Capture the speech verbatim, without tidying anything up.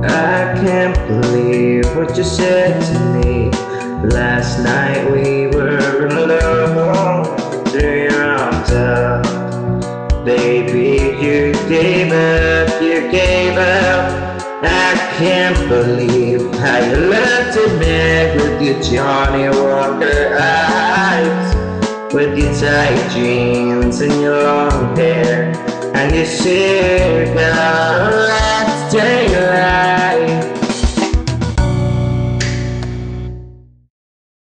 I can't believe what you said to me. Last night we were alone. Threw your arms up, baby, you gave up, you gave up. I can't believe how you looked at me with your Johnny Walker eyes, with your tight jeans and your long hair and your cigar.